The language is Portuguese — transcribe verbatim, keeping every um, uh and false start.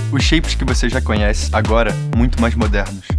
Os shapes que você já conhece, agora, muito mais modernos.